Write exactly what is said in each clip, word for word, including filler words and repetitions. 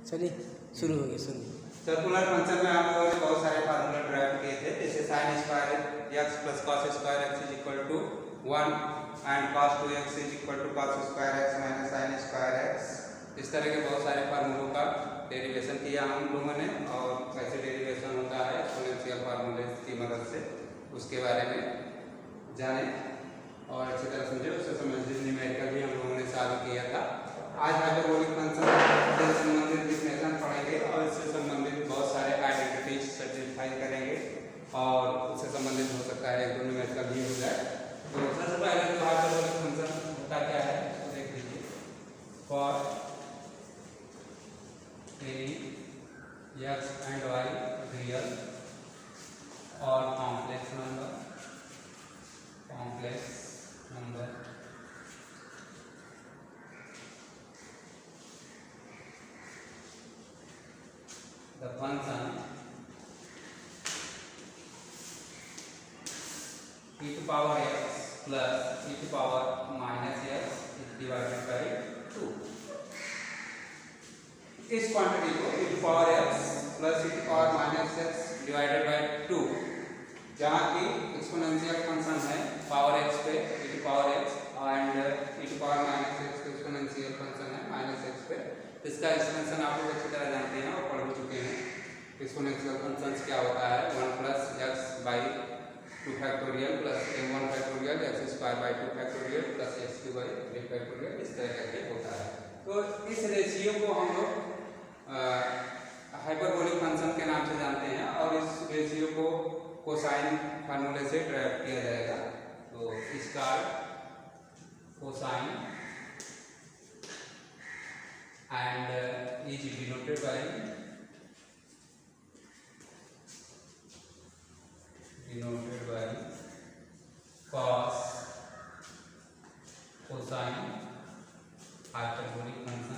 चलिए शुरू हो गया शुरू। सर्कुलर फंक्शन में हम लोगों ने बहुत सारे फार्मूला ड्राइव किए थे, जैसे sine square x plus cos square x is equal to one and cos two x is equal to cos square x minus sine square x. इस तरह के बहुत सारे फार्मूलों का डेरिवेशन किया हम लोगों ने, और कैसे डेरिवेशन होता है एक्सपोनेंशियल फार्मूले की मदद से, उसके बारे में जाने और अच्छी तरह समझे। उससे संबंधित न्यूमेरिकल भी हम लोगों ने चालू किया था। आज हाइपरबोलिक फंक्शन से संबंधित डिफिनेशन पढ़ेंगे और इससे संबंधित बहुत सारे आइडेंटिटीज सर्टिफाई करेंगे, और उससे संबंधित हो सकता है एक दो न्यूमेरिकल भी हो जाए। तो सबसे पहले तो हाइपरबोलिक फंक्शन होता क्या है तो देख लीजिए। For any x and y real और complex number complex number the function e to power x plus e to power minus x is divided by two. इस क्वांटिटी को e to power x plus e to power minus x divided by two, जहाँ की exponential function है power x पे e to power x and e to power minus x exponential function है minus x पे। इसका expansion आप लोग अच्छी तरह जानते हैं और पढ़ चुके हैं। एक्सपोनेंशियल फंक्शंस क्या होता है, one plus x by two factorial plus M one factorial x square by two factorial plus x cube by three factorial, इस तरह करके होता है। तो इस रेशियो को हम लोग हाइपरबोलिक फंक्शन के नाम से जानते हैं, और इस रेशियो को कोसाइन फार्मूले से ड्राइव किया जाएगा। तो इसका cosine and uh, is denoted by denoted by cos cosine hyperbolic function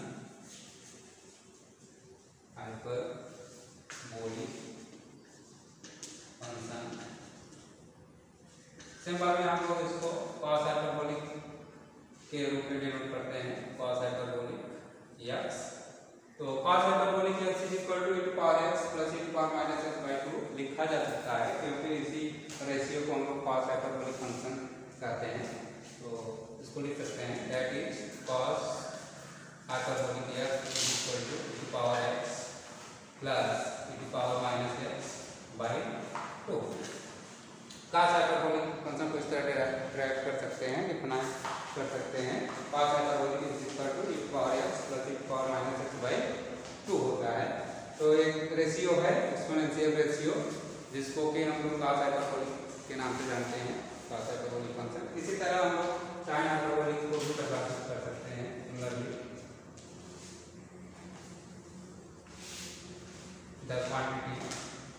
hyperbolic function। Simple में हम लोग इसको cos hyperbolic के रूप में डिनोट करते हैं, cos hyperbolic x। तो cos hyperbolic x is equal to e to power x plus e to power minus x by two लिखा जा सकता है, क्योंकि इसी रेशियो को हम लोग cos हाइपरबोलिक फंक्शन कहते हैं। तो इसको लिख सकते हैं that is cos hyperbolic x is equal to e to power x plus e to power minus x by two. cos hyperbolic function को इस तरह ड्राइव कर सकते हैं, लिखना कर सकते हैं cos hyperbolic is equal to e to power x plus e to power minus x by two होता है। तो एक रेशियो है एक्सपोनेंशियल रेशियो, जिसको कि हम लोग cos हाइपरबोलिक के नाम से जानते हैं, cos हाइपरबोलिक फंक्शन। इसी तरह हम लोग sin हाइपरबोलिक को भी परिभाषित कर सकते हैं similarly. The quantity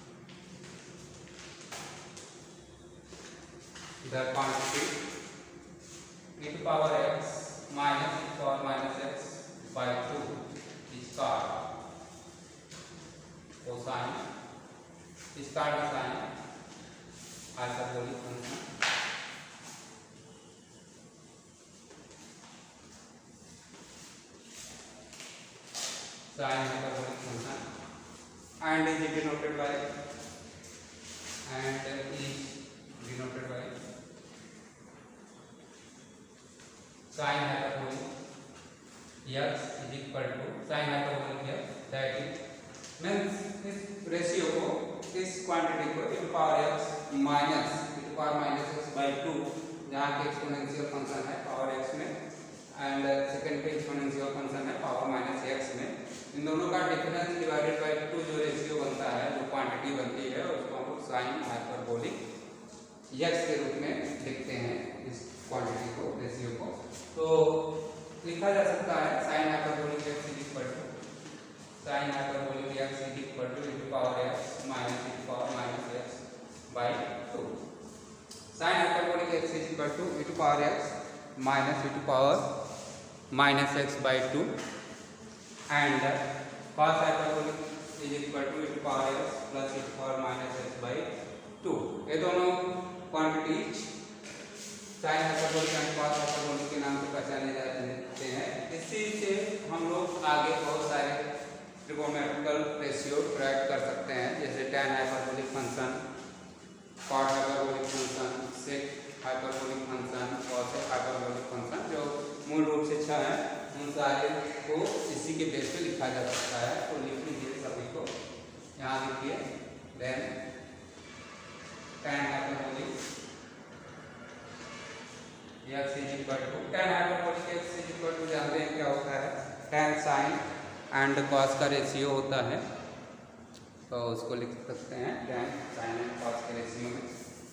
the quantity e to power x minus e to power minus x by two is called cosine, is called sine hyperbolic function। sine hyperbolic function and is denoted by and is denoted by sin hyperbolic x is equal to sin hyperbolic x, that is means इस ratio को, इस quantity को e to power x minus e to power minus x by two, जहाँ की exponential function है power x में, and second पे exponential function है पावर माइनस x में, इन दोनों का डिफरेंस डिवाइडेड बाई टू जो रेशियो बनता है, जो क्वांटिटी बनती है, उसको हम लोग sin हाइपरबोलिक x के रूप में लिखते हैं इस क्वांटिटी को, रेशियो को। तो लिखा जा सकता है sin hyperbolic x is equal to sin hyperbolic x is equal to e to power x minus e to power minus x by two. sin hyperbolic x is equal to e to power x minus e to power minus x by two, and cos hyperbolic is equal to e to power x plus e to power minus x by two. ये दोनों quantities sine hyperbolic and cos hyperbolic के नाम से पहचाने जाते हैं। इसी से हम लोग आगे बहुत सारे ट्रिगोनोमेट्रिकल रेशियो ट्रैक कर सकते हैं, जैसे tan hyperbolic function, cot hyperbolic function, sec hyperbolic function, cosec hyperbolic function, जो मूल रूप से छह हैं, उन सारे को इसी के बेस पे लिखा जा सकता है। तो लिख लीजिए सभी को, यहाँ लिखिए। Then tan hyperbolic x is equal to tan hyperbolic x is equal to जानते हैं क्या होता है, tan sin एंड cos का रेशियो होता है, तो उसको लिख सकते हैं tan sin एंड cos के रेशियो में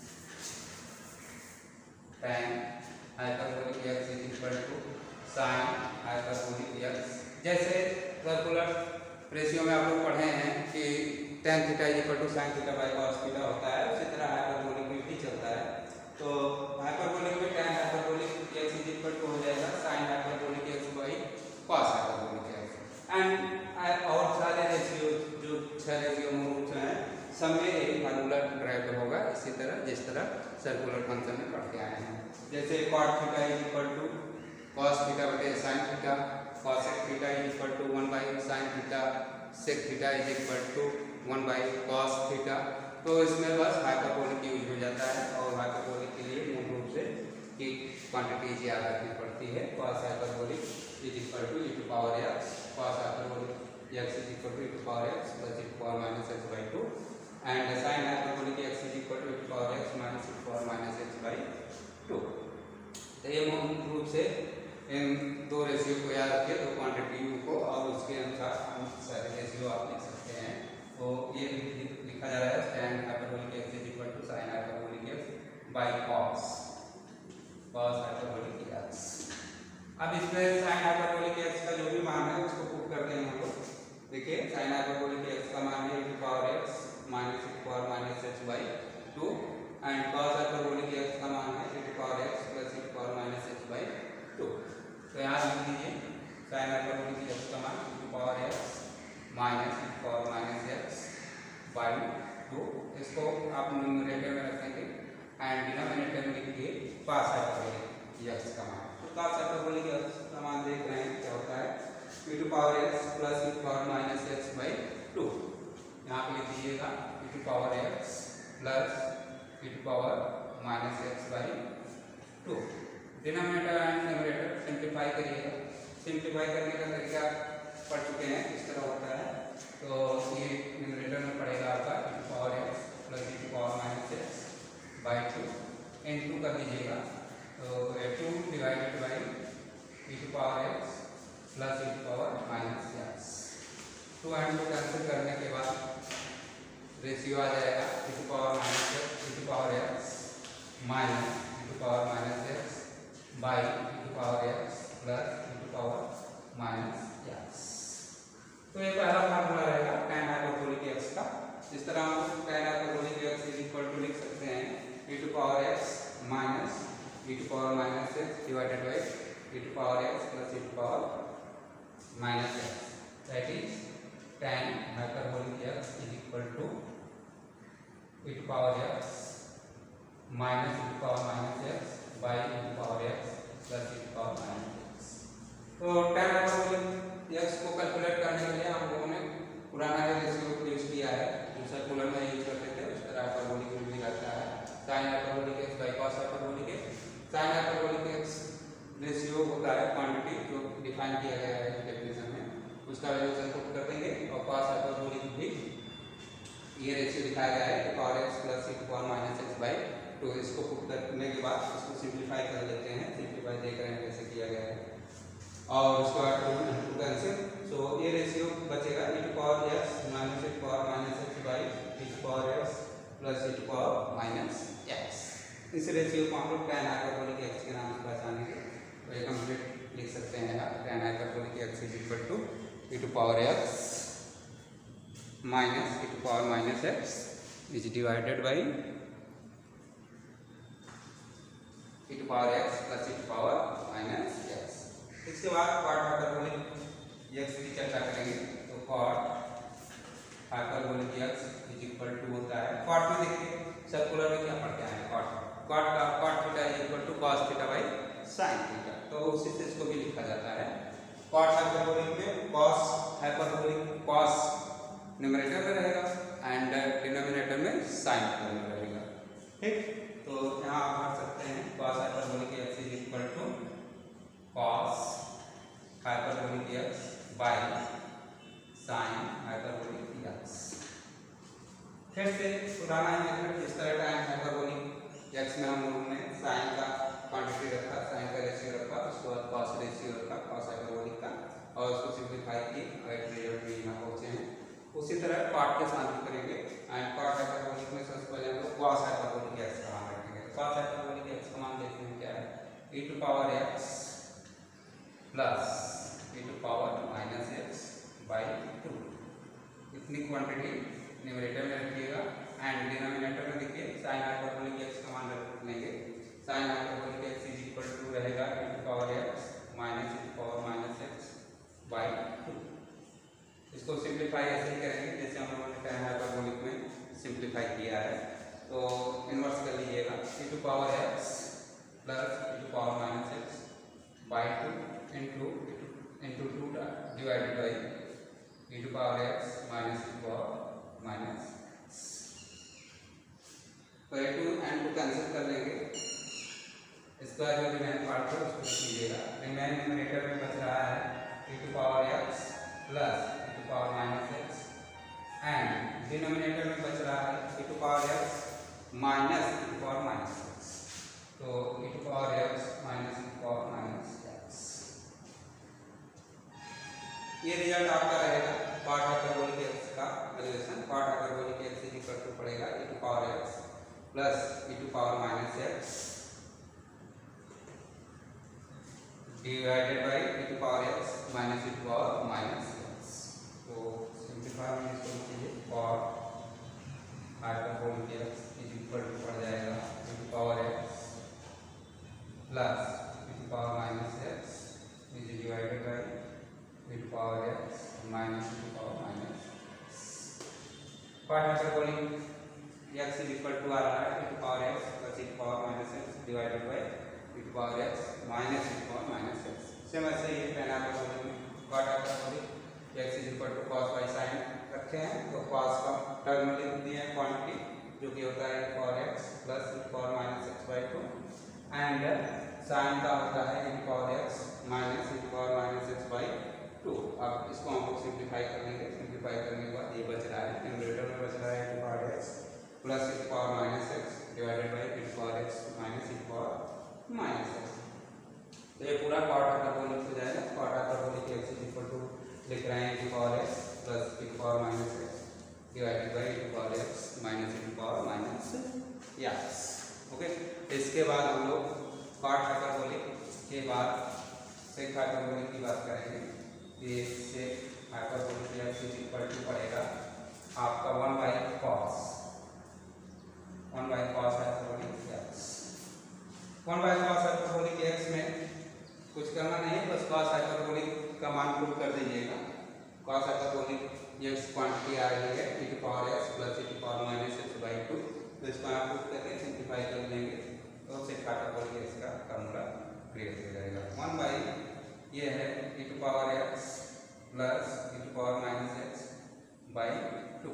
tan hyperbolic x is equal to sin hyperbolic x। जैसे सर्कुलर रेशियो में आप लोग पढ़े हैं कि tan theta is equal to sin theta by cos theta होता है, उसी तरह हाइपरबोलिक में भी चलता है। तो हाइपरबोलिक में tan hyperbolic x is equal to हो जाएगा sin hyperbolic x by cos hyperbolic x। And और सारे रेशियो जो छह रेशियो मूल हैं सब में एक फार्मूला ड्राइव होगा, इसी तरह जिस तरह सर्कुलर फंक्शन में पढ़ के आए हैं। जैसे cot theta is equal to cos theta बटे sin theta, cosec theta is equal to one by sin theta, sec theta is equal to one by cos theta. तो इसमें बस हाइपरबोलिक यूज हो जाता है, और हाइपरबोलिक के लिए मूल रूप से की क्वांटिटीज याद रखनी पड़ती है। cos hyperbolic is equal to e to power x, cos hyperbolic x is equal to e to power x plus e to power minus x by two, and sin hyperbolic x is equal to e to power x minus e to power minus x by two. तो ये मूल रूप से इन दो ratio को याद रखिए, दो क्वांटिटी को, और उसके अनुसार हम सारे रेशियो आप लिख सकते हैं। तो ये लिखा जा रहा है tan hyperbolic x is equal to sin hyperbolic x by cos cos hyperbolic x। अब इसमें sin हाइपरबोलिक x का जो भी मान है उसको पुट करते हैं हम लोग। देखिए sin हाइपरबोलिक x का मान है e to power x minus e to power minus x by two, and cos hyperbolic x का मान है e to power x plus e to power minus x by two. तो यहाँ लिख दीजिए sin हाइपरबोलिक x का मान e to power x minus e to power minus x by two. इसको आप न्यूमरेटर में रखेंगे एंड डिनोमिनेटर में लिखिए cos हाइपरबोलिक x का मान। तो cos हाइपरबोलिक x का मान देख रहे हैं क्या होता है, e to power x plus e to power minus x by two. यहाँ पे लिख दीजिएगा e to power x plus e to power minus x by two. Denominator and numerator simplify करिएगा। सिंप्लीफाई करने का तरीका पढ़ चुके हैं किस तरह होता है। तो ये न्यूमरेटर में पड़ेगा आपका e to power x plus e to power minus x by two, into कर दीजिएगा। तो two divided by e to power x plus e to power minus x। Two and two cancel करने के बाद ratio आ जाएगा e to power minus x e to power x minus e to power minus x by e to power x plus e to power minus x। तो ये पहला formula रहेगा tan hyperbolic x का। इस तरह हम tan hyperbolic x is equal to लिख सकते हैं e to power x minus e to power minus x divided by e to power x plus e to power minus x, that is tan hyperbolic x is equal to e to power x minus e to power minus x by e to power x plus e to power minus x। तो tan hyperbolic x को calculate करने के लिए हम लोगों ने पुराना ratio use किया है, जो सर्कुलर में यूज करते थे उस तरह हाइपरबोलिक में भी रहता है sin hyperbolic x by cos hyperbolic x। sin hyperbolic x ratio होता है क्वांटिटी जो डिफाइन किया गया है डेफिनेशन में, उसका वैल्यूएशन पुट कर देंगे। और cos हाइपरबोलिक भी ये रेशियो दिखाया गया है e power x plus e to power minus x by two. इसको पुट करने के बाद इसको सिंप्लीफाई कर लेते हैं। सिंप्लीफाई देख रहे हैं कैसे किया गया है, और उसके बाद टू कैंसिल। सो ये रेशियो बचेगा e to power x minus e to power minus x by e to power x plus e to power minus x। इस रेशियो को हम लोग tan हाइपरबोलिक x के नाम से पहचानेंगे। तो ये कंप्लीट लिख सकते हैं आप, tan hyperbolic x is equal to e to power x minus e to power minus x is divided by e to power x plus e to power minus x। इसके बाद cot हाइपरबोलिक x की चर्चा करेंगे। तो cot hyperbolic x is equal to होता है, cot में देखिए सर्कुलर में क्या पढ़ते हैं, cot cot का cot theta is equal to cos theta by sin theta. तो उसी से इसको भी लिखा जाता है। cot हाइपरबोलिक में cos हाइपरबोलिक cos में साइन टर्म रहेगा। ठीक, तो यहाँ आप भर सकते हैं cos hyperbolic x is equal to cos hyperbolic x by sine hyperbolic x। फिर से पुराना ही मेथड, जिस तरह टाइम हाइपरबोलिक x में हम लोगों ने साइन का क्वांटिटी रखा, साइन का रेशियो रखा, उसके बाद cos रेशियो रखा cos हाइपरबोलिक का, और उसको सिंप्लीफाई की और एक रिजल्ट में यहाँ पहुँचे हैं। उसी तरह cot के साथ भी करेंगे। एंड cot हाइपरबोलिक में सबसे पहले हम लोग cos हाइपरबोलिक x का मान रखेंगे। cos हाइपरबोलिक x का मान देखते हैं क्या है, e to power x plus e to power minus x by two. इतनी क्वांटिटी न्यूमरेटर में रखिएगा एंड डिनोमिनेटर में देखिए साइन हाइपरबोलिक x का मान रख लेंगे। Sine hyperbolic x is equal to रहेगा e to power x minus e to power minus x by two. इसको सिंप्लीफाई ऐसे ही करेंगे जैसे हम लोगों ने टाइम हाइपरबोलिक में सिंप्लीफाई किया है। तो इन्वर्स कर लीजिएगा, e to power x plus e to power minus x by two into into two divided by e to power x minus e to power minus. तो ए टू एंड टू कैंसिल कर लेंगे, इसका जो remain part है उसको लीजिएगा। Remain numerator में बच रहा है e to power x plus e to power minus x and denominator में बच रहा है e to power x minus e to power minus x। तो e to power x minus e to power minus x, ये result आपका रहेगा cot hyperbolic x का valuation. cot hyperbolic x is equal to पड़ेगा e to power x plus e to power minus x divided by e to power x minus e to power minus x। तो simplify में इसको कीजिए, cot hyperbolic x is equal to पड़ जाएगा e to power x plus e to power minus x is divided by e to power x minus e to power minus. cot hyperbolic x is equal to आ रहा है e to power x plus e to power minus x divided by e to power x minus e to power minus x। Same ऐसे ही tan hyperbolic में cot hyperbolic x is equal to cos by sin रखे हैं। तो cos का term लिख दिए हैं क्वांटिटी, जो कि होता है e to power x plus e to power minus x by two and sin का होता है e to power x minus e to power minus x by two. अब इसको हम लोग सिंप्लीफाई कर लेंगे। सिंप्लीफाई करने के बाद ये बच रहा है, न्यूमरेटर में बच रहा है e to power x plus e to power minus x divided by e to power x minus e to power minus x। तो ये पूरा cot हाइपरबोलिक हो जाएगा। cot hyperbolic x is equal to लिख रहे हैं e to power x plus e to power minus x divided by e to power x minus e to power minus x। Okay, इसके बाद हम लोग cot hyperbolic के बाद sec hyperbolic की बात करेंगे। ये sec hyperbolic x is equal to पड़ेगा आपका one by cos one by cos hyperbolic x। One by cos hyperbolic x में कुछ करना नहीं है, बस cos हाइपरबोलिक का मान पुट कर दीजिएगा। cos हाइपरबोलिक x क्वांटिटी आ रही है e to power x plus e to power minus x by two. तो इसको आप पुट करके सिंप्लीफाई कर लेंगे तो सेक हाइपरबोलिक x का फॉर्मूला क्रिएट हो जाएगा। वन बाई ये है e to power x plus e to power minus x by two.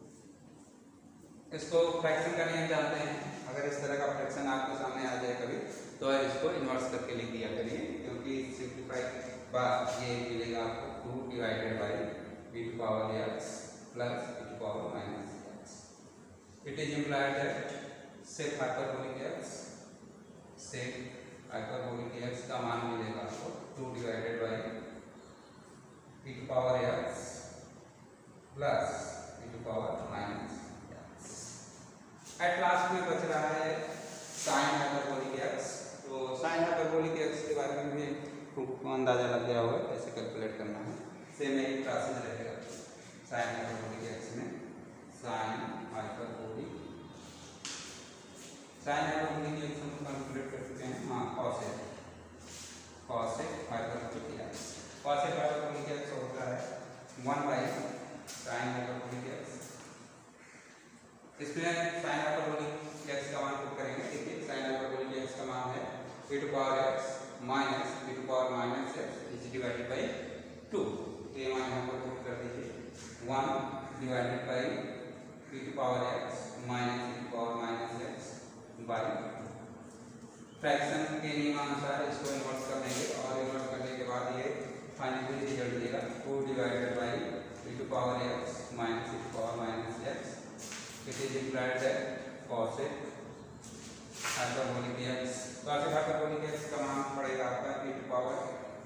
इसको फ्रैक्शन का नियम जानते हैं, अगर इस तरह का फ्रैक्शन आपके सामने आ जाए कभी तो इसको इन्वर्स करके लिख दिया करिए, क्योंकि सिंप्लीफाई बाद ये मिलेगा आपको two divided by e to power x plus e to power minus x। It is implied that sec hyperbolic x sec hyperbolic x का मान मिलेगा आपको two divided by e to power x plus e to power minus x। At last में बच रहा है sine hyperbolic x। तो sine hyperbolic x के बारे में भी आपको अंदाजा लग गया होगा कैसे कैलकुलेट करना है। सेम यही प्रोसेस रहेगा साइन हाइपरबोलिक x में। Sine hyperbolic sine hyperbolic x हम कैलकुलेट कर सकते हैं, हाँ cosec cosec hyperbolic x। Cosec hyperbolic x होता है one by sine hyperbolic x। इसमें साइन हाइपरबोलिक x का मान पुट करेंगे। देखिए साइन हाइपरबोलिक x का मान है e to power x minus e to power minus x is divided by two. तो ये मान यहाँ पर पुट कर दीजिए one divided by e to power x minus e to power minus x by fraction के नियमानुसार इसको इन्वर्ट कर देंगे और इन्वर्ट करने के बाद ये फाइनली रिजल्ट देगा two divided by e to power x minus e to power minus x it is implied that cos hyperbolic x cos hyperbolic x का मान पड़ेगा आपका e to power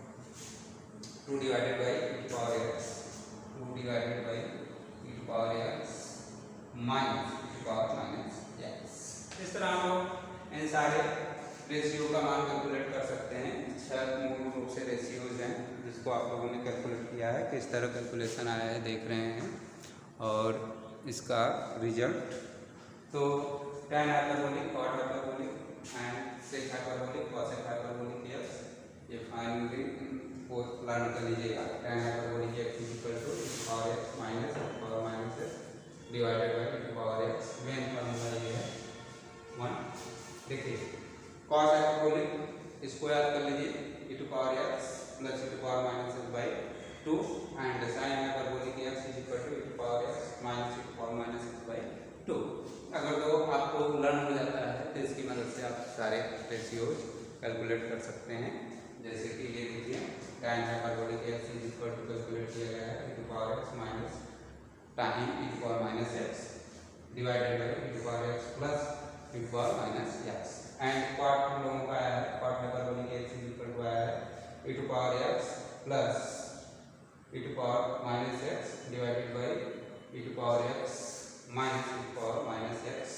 two divided by e to power x two divided by e to power x minus e to power minus x. इस तरह हम लोग इन सारे ratio का मान कैलकुलेट कर सकते हैं। छह मूल रूप से रेशियोज हैं जिसको आप लोगों ने कैलकुलेट किया है, किस तरह कैलकुलेशन आया है देख रहे हैं और इसका रिजल्ट तो tan hyperbolic, cot hyperbolic and sec hyperbolic, cosec hyperbolic x ये फाइनली को लर्न कर लीजिएगा। tan hyperbolic x is equal to power x minus power minus x divided by power x main formula ये है one. देखिए cos hyperbolic इसको याद कर लीजिए e to power x plus e to power minus x by two and sin hyperbolic x is equal to e to power x minus e to power minus x by two. अगर तो आपको learn हो जाता है तो इसकी मदद से आप सारे रेशियोज कैलकुलेट कर सकते हैं। जैसे कि ये देखिए tan hyperbolic x is equal to calculate किया गया है e to power x minus tan e to power minus x divided by e to power x plus e to power minus x and cot हम लोगों का आया है cot hyperbolic x is equal to आया है e to power x plus e to power minus x divided by e to power x minus e to power minus x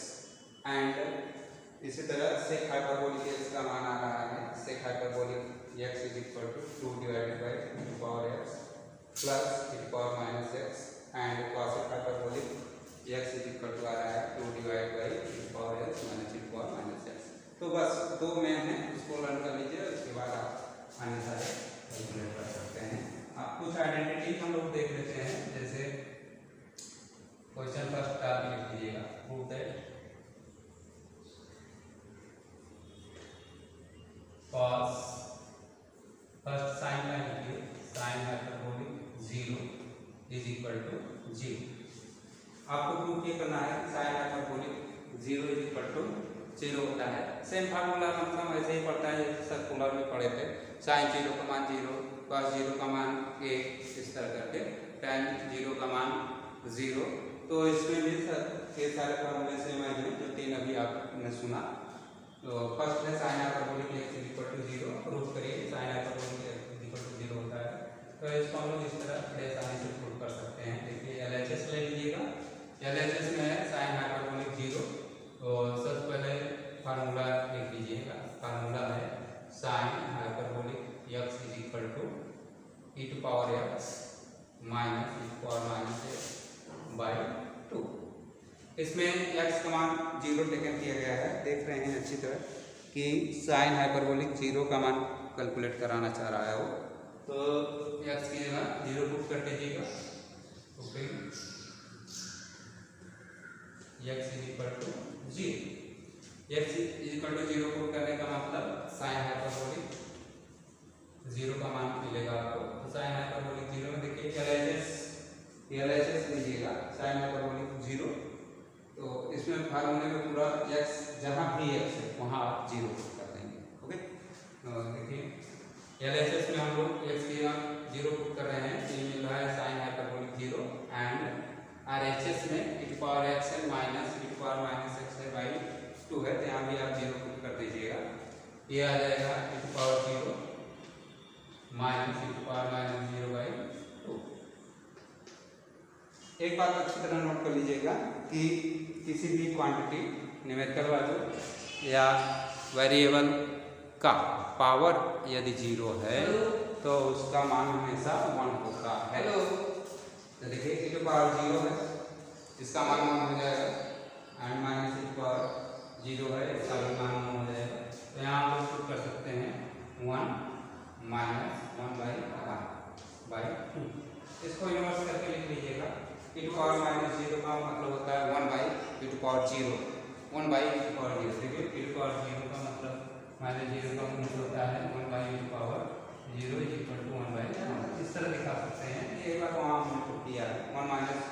and इसी तरह sec hyperbolic x का मान आ रहा है sec hyperbolic x is equal to two divided by e to power x plus e to power minus x and cosec hyperbolic x is equal to आ रहा है two divided by e to power x minus e to power minus x। तो बस दो main है, इसको learn कर लीजिए उसके बाद आप अन्य सारे कैलकुलेट कर सकते हैं। आप कुछ आइडेंटिटी हम लोग देख लेते हैं। जैसे क्वेश्चन फर्स्ट आप लिख लीजिएगा prove that cos first sine का लिखिए sine hyperbolic zero is equal to zero. आपको प्रूव ये करना है sine hyperbolic zero is equal to zero होता है। सेम फार्मूला मतलब ऐसे ही पढ़ता है जैसे सर्कुलर में पढ़े थे साइन जीरो का मान जीरो, cos जीरो का मान एक, इस तरह करके tan जीरो का मान जीरो। तो इसमें भी ये सारे फार्मूले सेम है जो तीन अभी आपने सुना। तो फर्स्ट है sine hyperbolic x is equal to zero, prove करिए sine hyperbolic x is equal to zero होता है। तो इसको हम लोग इस तरह बड़े आसानी से प्रूव कर सकते हैं। देखिए एल एच एस ले लीजिएगा, एल एच एस में है साइन हाइपरबोलिक जीरो। तो सबसे पहले फार्मूला लिख लीजिएगा, फार्मूला है sine hyperbolic x is equal to e to power x minus e to power minus x by two. इसमें x का मान जीरो टेकन किया गया है, देख रहे हैं अच्छी तरह कि साइन हाइपरबोलिक जीरो का मान कैलकुलेट कराना चाह रहा है वो। तो x की जगह जीरो पुट कर दीजिएगा तो फिर x is equal to zero. x is equal to zero put करने का मतलब साइन हाइपरबोलिक जीरो का मान मिलेगा आपको। तो साइन हाइपरबोलिक जीरो में देखिए L H S L H S लीजिएगा साइन हाइपरबोलिक जीरो। तो इसमें फार्मूले में पूरा x जहाँ भी x है वहाँ आप जीरो पुट कर देंगे। ओके तो देखिए एल एच एस में हम लोग x की जगह जीरो पुट कर रहे हैं, ये मिल रहा है sine hyperbolic zero and R H S में e टू पावर x है minus e to power minus x है बाई टू है, तो यहाँ भी आप जीरो पुट कर दीजिएगा। ये आ जाएगा e to power zero minus e to power minus zero by two. एक बात अच्छी तरह नोट कर लीजिएगा कि किसी भी क्वांटिटी न्यूमेरिकल वैल्यू या वेरिएबल का पावर यदि जीरो है तो उसका मान हमेशा वन होता है। तो देखिए e टू पावर जीरो है, इसका मान वन हो जाएगा and minus e to power zero है, इसका भी मान वन हो जाएगा। तो यहाँ हम लोग पुट कर सकते हैं one minus one by one by two. इसको इन्वर्स करके लिख लीजिएगा e to power minus zero का मतलब होता है one by e to power zero, one by e to power zero. देखिए e टू पावर जीरो का मतलब माइनस जीरो का मतलब होता है one by e to power zero is equal to one by one. इस तरह दिखा सकते हैं। एक बार वहाँ हमने पुट किया है one minus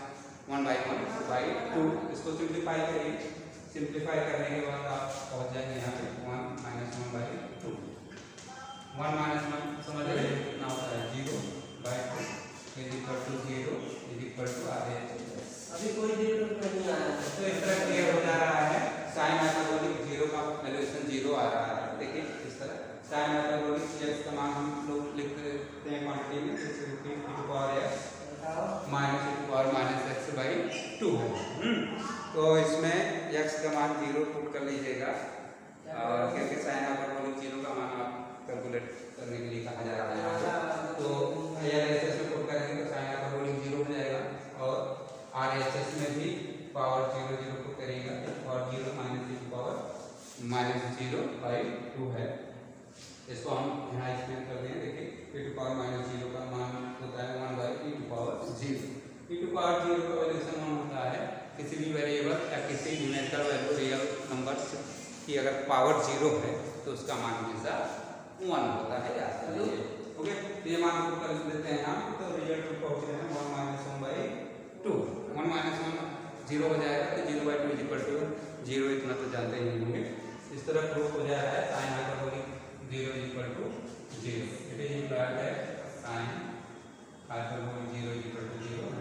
one by one by two. इसको सिंप्लीफाई करिए, सिंप्लीफाई करने के बाद आप पहुंच जाएंगे यहाँ पे one minus one by two. One minus one समझ रहे हैं कितना होता है, zero by two is equal to zero is equal to आधे। अभी कोई जीरो नहीं आया तो इस तरह क्लियर हो जा रहा है। साइन हाइपरबोलिक जीरो का वैल्यूएशन जीरो आ रहा है। देखिए इस तरह साइन हाइपरबोलिक एक्स का मान हम लोग लिख देते हैं क्वांटिटी में, जैसे e to power x minus e to power minus x by two है। तो इसमें x का मान जीरो पुट कर लीजिएगा, और क्योंकि साइन हाइपरबोलिक जीरो का मान आप कैलकुलेट करने के लिए कहा जा रहा है, तो एल एच एस में पुट करेंगे तो साइन हाइपरबोलिक जीरो हो जाएगा, और आर एच एस में भी पावर जीरो जीरो पुट करेगा, और zero minus e to power minus zero by two है। इसको हम यहाँ एक्सप्लेन कर दें। देखिए e to power minus zero का मान होता है one by e to power zero. e to power zero का वैल्यूएशन वन होता है किसी भी वेरिएबल या किसी न्यूमेरिकल वैल्यू रियल नंबर्स की अगर पावर जीरो है तो उसका मान हमेशा वन होता है, याद करिए। ओके, ये मान को कर देते हैं हम, तो रिजल्ट में पहुंच रहे हैं one minus one by two. One minus one zero हो जाएगा, तो zero by two is equal to zero, इतना तो जानते ही होंगे। इस तरह प्रूफ हो जा रहा है sine hyperbolic zero is equal to zero. It is implied है sine hyperbolic zero is equal to zero.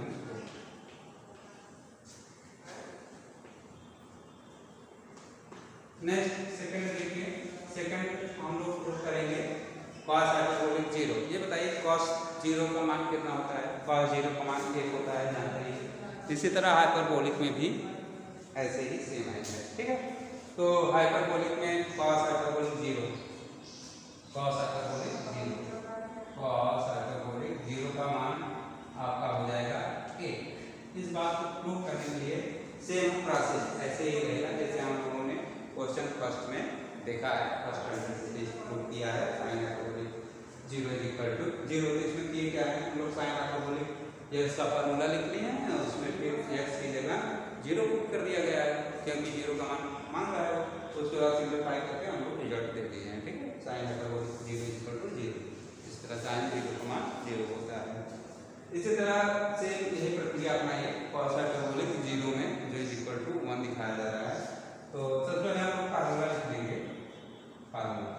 Next second देखिए, सेकंड हम लोग प्रूफ करेंगे कॉस हाइपरबोलिक जीरो। ये बताइए कॉस जीरो का मान कितना होता है? कॉस जीरो का मान एक होता है, जानते हैं। इसी तरह हाइपरबोलिक में भी ऐसे ही सेम है, ठीक है। तो हाइपरबोलिक में cos hyperbolic zero, cos hyperbolic zero, cos hyperbolic zero का मान आपका हो जाएगा एक। इस बात को प्रूव करने के लिए सेम प्रोसेस ऐसे ही रहेगा जैसे हम लोगों ने क्वेश्चन फर्स्ट में देखा है, फर्स्ट क्वेश्चन प्रूव किया है sine hyperbolic zero is equal to zero. तो इसमें किए क्या है, हम लोग साइन हाइपरबोलिक ये इसका फार्मूला लिख लिए हैं, उसमें फिर एक्स की जगह जीरो पुट कर दिया गया है क्योंकि जीरो का मान मांग रहा है, तो उसके बाद सिंप्लीफाई करके हम लोग रिजल्ट दे दिए हैं, ठीक है। Sine hyperbolic zero is equal to zero, इस तरह साइन जीरो का मान जीरो होता है। इसी तरह से यही प्रक्रिया अपनाइए कॉस हाइपरबोलिक जीरो में जो इज इक्वल टू वन दिखाया जा रहा है। तो सबसे पहले हम लोग फार्मूला लिख देंगे। फार्मूला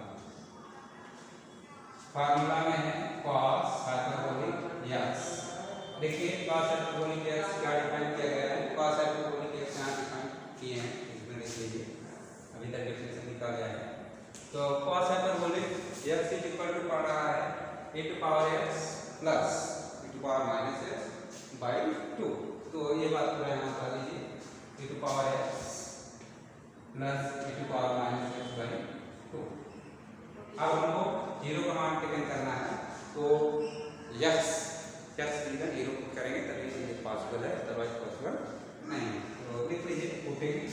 फार्मूला में है कॉस हाइपरबोलिक एक्स। देखिए कॉस हाइपरबोलिक एक्स क्या डिफाइन किया गया है, कॉस हाइपरबोलिक एक्स यहाँ डिफाइन किए हैं, इसमें देख लीजिए अभी तक डेफिनेशन निकाल गया है। तो cos hyperbolic x is equal to पढ़ रहा है e to power x plus e to power minus x by two. तो ये बात पूरा यहाँ बता लीजिए e to power x plus e to power minus x by two. अब हमको जीरो का मान टेकन करना है, तो x x जगह जीरो करेंगे तभी ये पॉसिबल है, अदरवाइज पॉसिबल नहीं है। तो लिख लीजिए putting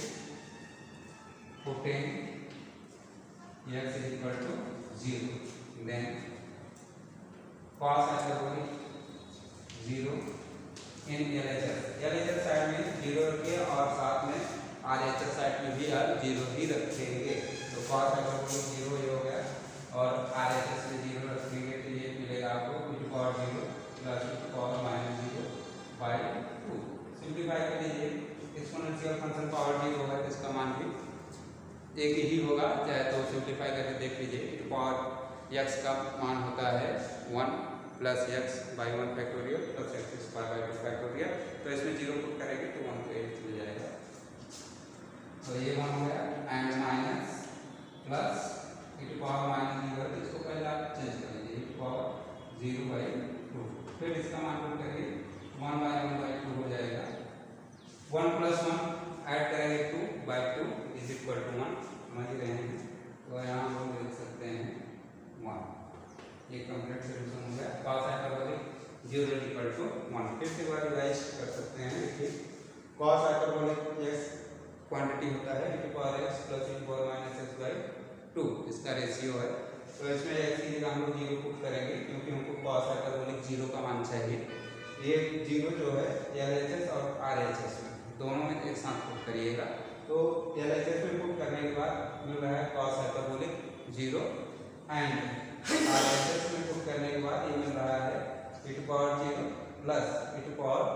putting x is equal to zero, then cos hyperbolic zero in L H S, L H S side में जीरो रखिए और साथ में R H S साइड में भी आप जीरो ही रखेंगे। तो cos हाइपरबोलिक जीरो ये हो गया, और R H S में जीरो रखेंगे तो ये मिलेगा आपको e to power zero plus e to power minus zero by two. Simplify कर लीजिए, एक्सपोनेंशियल फंक्शन पावर जीरो है तो इसका मान भी एक ही होगा, चाहे तो सिंप्लीफाई करके देख लीजिए। e टू पावर x का मान होता है one plus x by one factorial plus x square by two factorial. तो इसमें जीरो पुट करेंगे तो वन को एट मिल जाएगा, तो ये वन हो गया। And minus plus e to power minus zero, इसको पहले आप चेंज कर लीजिए e to power zero by two, फिर इसका मान पुट करेंगे one by one by two हो जाएगा। वन प्लस वन ऐड करेंगे two by two is equal to one, समझ रहे हैं। तो यहाँ हम लोग लिख सकते हैं वन, ये कंप्लीट सोल्यूशन हो गया cos hyperbolic zero is equal to one. फिर से बार रिवाइज कर सकते हैं। देखिए कॉस हाइपरबोलिक एक्स क्वांटिटी होता है e to power x plus e to power minus x by two, इसका रेशियो है। तो इसमें x की जगह हम लोग जीरो पुट करेंगे क्योंकि हमको कॉस हाइपरबोलिक जीरो का मान चाहिए। ये जीरो जो है L H S और R H S में दोनों में एक साथ पुट करिएगा। तो L H S में पुट करने के बाद मिल रहा है cos hyperbolic zero, and R H S में पुट करने के बाद ये मिल रहा है e to power zero plus e to power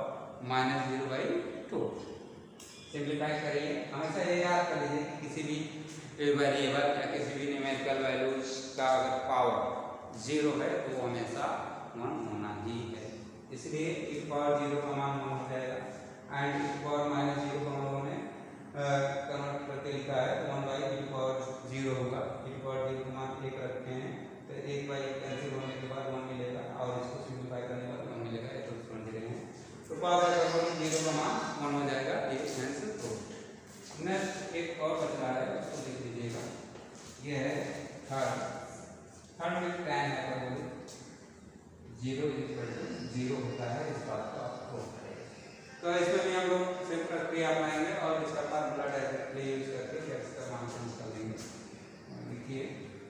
minus zero by two. Simplify करिए, हमेशा ये याद कर लीजिए कि किसी भी वेरिएबल या किसी भी न्यूमेरिकल वैल्यूज का अगर पावर जीरो है तो वो हमेशा वन होना ही है, इसलिए e पावर जीरो का मान वन हो जाएगा and e power minus zero का मान हमने कन्वर्ट करके लिखा है तो one by e power zero होगा। e पावर जीरो का मान एक रखे हैं तो एक बाई एक कैंसिल होने के बाद वन मिलेगा और इसको सिंप्लीफाई करने के बाद वन मिलेगा, ये तो समझ रहे हैं। तो पावर जीरो का मान वन हो जाएगा, ये आंसर तो नेक्स्ट एक और बच रहा है उसको देख लीजिएगा, ये है थर्ड। थर्ड में tan hyperbolic zero equal to zero होता है, इस बात को आपको तो इसमें भी हम लोग सिर्फ प्रक्रिया अपनाएंगे और इसका फार्मूला डायरेक्टली यूज करके x का मान चेंज कर लेंगे। देखिए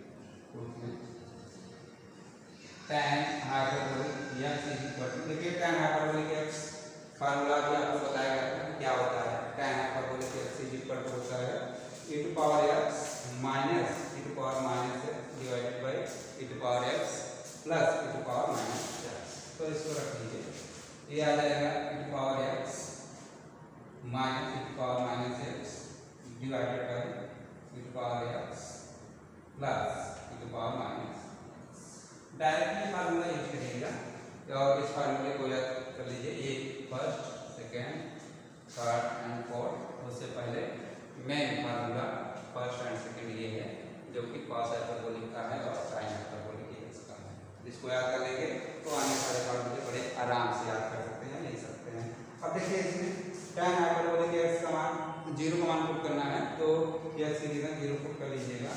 tan hyperbolic x equal to, देखिए tan हाइपरबोलिक x फार्मूला भी आपको बताया गया था क्या होता है। tan hyperbolic x equal to होता है e to power x minus e to power minus x divided by e to power x plus e to power minus x। तो इसको रख लीजिए, ये आ जाएगा e to power x minus e to power minus x divided by e to power x plus e to power minus. Directly formula use करिएगा और इस फार्मूले को याद कर लीजिए, ये first second third and fourth, उससे पहले main formula first and second ये है जो कि कॉस हाइपरबोलिक का है और साइन हाइपरबोलिक का है। इसको याद कर लेंगे तो आने वाले फार्मूले बड़े आराम से याद कर सकते हैं, लिख सकते हैं। अब देखिए इसमें tan हाइपरबोलिक x का मान जीरो का मान पुट करना है तो x की जगह जीरो पुट कर लीजिएगा,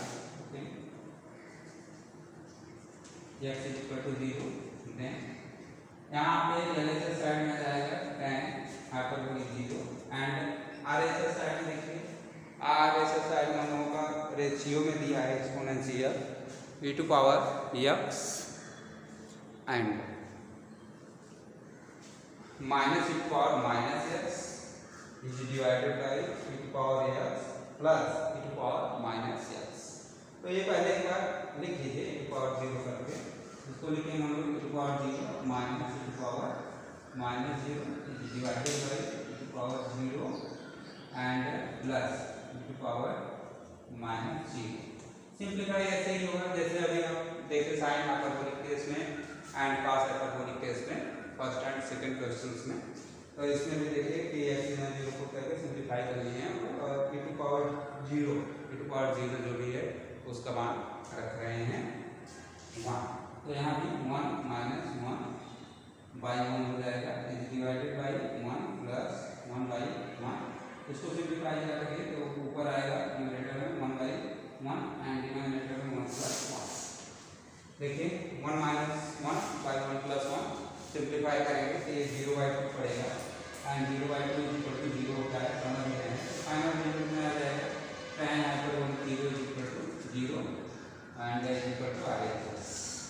x equal to zero. Then यहाँ पे एलएचएस साइड में जाएगा tan hyperbolic zero and RHS side में देखिए आरएचएस साइड में हम लोगों का रेशियो में दिया है exponential e to power x and minus e to power minus x is divided by e to power x plus e to power minus x। तो ये पहले एक बार लिख लीजिए e टू पावर जीरो करके, इसको लिखेंगे हम लोग e to power zero minus e to power minus zero is divided by e to power zero and plus e to power minus zero. Simplify ऐसे ही होगा जैसे अभी हम देखे साइन हाइपरबोलिक केस में एंड कॉस हाइपरबोलिक केस में first and second questions में। तो इसमें भी देखिए कि x में जीरो को करके सिंप्लीफाई कर लिए हैं और e to power zero e to power zero जो भी है उसका मान रख रहे हैं वन। तो यहाँ भी one minus one by one हो जाएगा is divided by one plus one by one. इसको सिंप्लीफाई करेंगे तो ऊपर आएगा न्यूमरेटर में one by one and denominator में वन प्लस वन। देखिए one minus one by one plus one simplify करेंगे तो ये जीरो बाई टू पड़ेगा and zero by two equal to zero होता है, समझ रहे हैं। फाइनल रिजल्ट में आ जाएगा tan hyperbolic zero equal to zero and equal to R H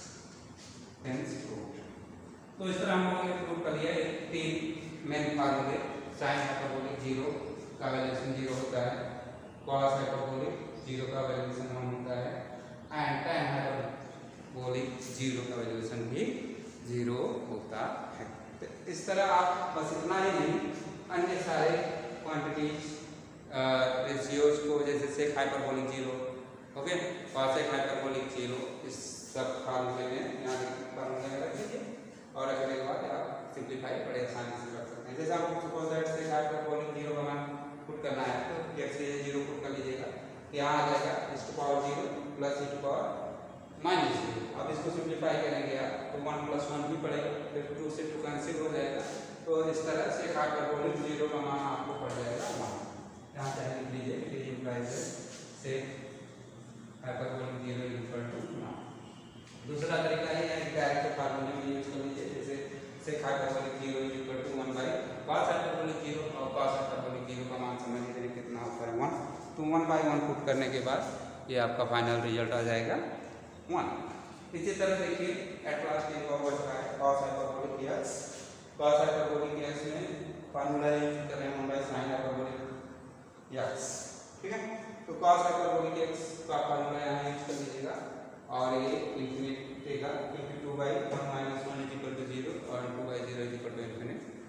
hence proved. तो इस तरह हम लोगों ने प्रूव कर लिया तीन मेन फार्मूले। साइन हाइपरबोलिक जीरो का वैल्यूएशन जीरो होता है, कॉस हाइपरबोलिक जीरो का वैल्यूएशन वन होता है एंड tan हाइपरबोलिक जीरो का वैल्यूएशन भी जीरो होता है। तो इस तरह आप बस इतना ही नहीं, अन्य सारे क्वांटिटीज रेशियोज को जैसे sec hyperbolic zero, okay, cosec hyperbolic zero, इस सब फार्मूले में यहाँ फार्मूले में रख दीजिए और रखने के बाद आप सिंप्लीफाई बड़े आसानी से कर सकते हैं। जैसे आपको suppose that sec hyperbolic zero का मान पुट करना है तो x से जीरो पुट कर लीजिएगा, यहाँ आ जाएगा e to power zero plus e to power minus zero. अब इसको सिंप्लीफाई करेंगे आप तो वन प्लस वन भी पड़ेगा, फिर टू से टू कैंसिल हो जाएगा। तो इस तरह से हाइपरबोलिक जीरो का मान आपको पड़ जाएगा वन। यहाँ चाहे लिख लीजिए कि implies sec hyperbolic zero equal to one. दूसरा तरीका ये है कि डायरेक्ट फार्मूले में यूज कर लीजिए, जैसे sec hyperbolic zero equal to one by cos hyperbolic zero और कॉस हाइपरबोलिक जीरो का मान समझ लीजिए कितना होता है वन। तो वन बाई वन पुट करने के बाद ये आपका फाइनल रिजल्ट आ जाएगा वन। इसी तरह देखिए एट लास्ट एक और बच रहा है cos hyperbolic x. Cos hyperbolic x में फार्मूला यूज कर रहे हैं one by sine hyperbolic x, ठीक है। तो कॉस हाइपरबोलिक एक्स का फार्मूला यहाँ यूज कर लीजिएगा और ये इंफिनिटी का क्योंकि two by one minus one is equal to zero और two by zero is equal to infinite. तो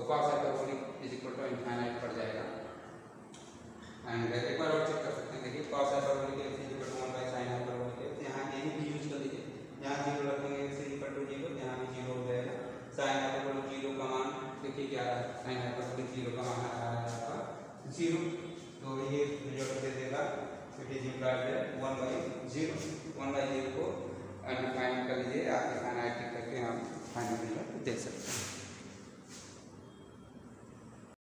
cos hyperbolic is equal to infinite पड़ जाएगा। एंड एक बार और चेक कर सकते हैं, देखिए cos hyperbolic is equal to one by sin hyperbolic, यहाँ यही भी यूज कर लीजिए, यहाँ जीरो रखेंगे x is equal to zero, यहाँ भी जीरो हो जाएगा। sin हाइपरबोलिक जीरो का मान देखिए क्या है, sin हाइपरबोलिक जीरो का मान आ रहा है आपका जीरो, तो ये रिजल्ट दे देगा it is equal to one by zero, one by zero को अनडिफाइन कर लीजिए, आप डिफाइन करके हम फाइनल रिजल्ट देख सकते हैं।